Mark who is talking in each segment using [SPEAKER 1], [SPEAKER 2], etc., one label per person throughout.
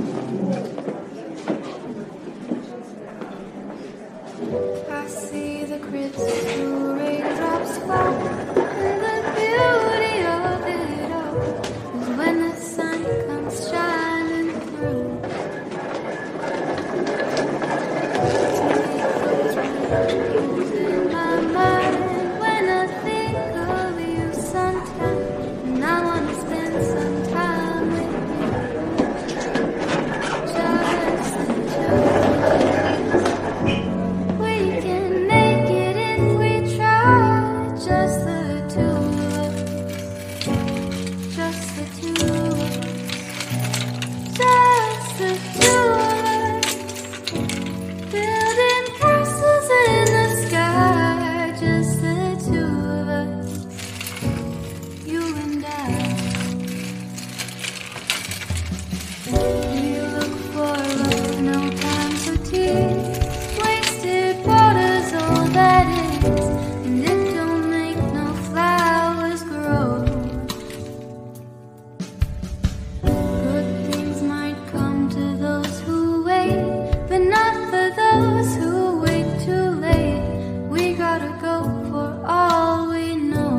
[SPEAKER 1] I see the crystal raindrops fall, and the beauty of it all is when the sun comes shining through. In my mind when I think of you sometime, and I want to spend some time with you. Just the two of us. We can make it if we try. Just the two of us. Just the two of us. Just the two of us. Building castles in the sky. Just the two of us. You and I. We look for love, no time for tears. Wasted water's all that is, and it don't make no flowers grow. Good things might come to those who wait, but not for those who wait too late. We gotta go for all we know.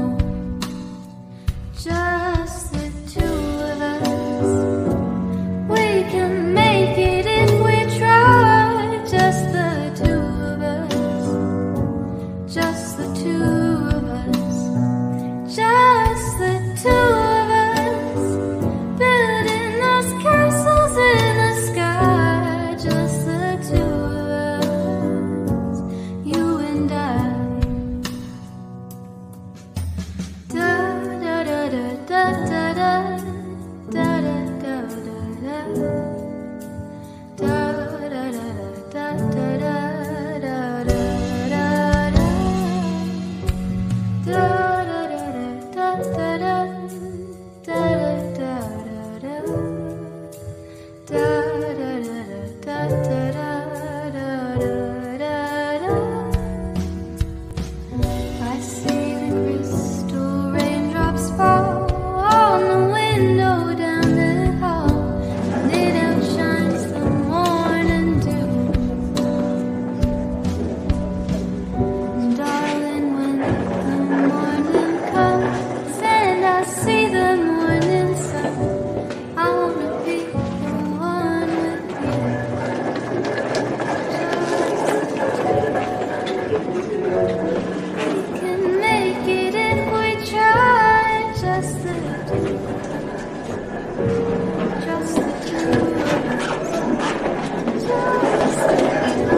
[SPEAKER 1] Just the two of us. We can make it if we try. Just the two of us. Just the two of us. Just the two of us. Building those castles in the sky. Just the two of us. You and I. Da da da da da da da da da da da da. Da da da da da da da da da. Da da da da da da da da da da. Da da da da da da da da da. I see the crystal raindrops fall on the window down the hall, and it outshines the morning dew. And darling, when the morning comes and I see the morning sun, I wanna be the one with you. We can make it if we try. Just the two. Just the two of us. Just the two.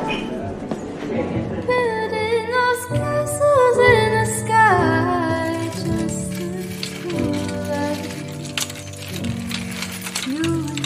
[SPEAKER 1] Building those castles in the sky. Just the two of us. You and